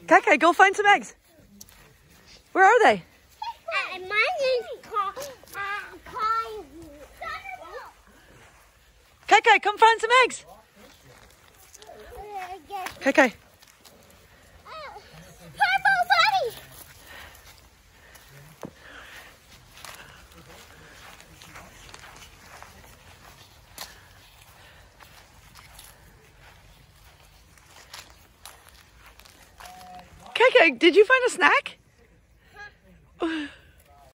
Kai, go find some eggs. Where are they? Kai, come find some eggs. Kai. Kai, did you find a snack?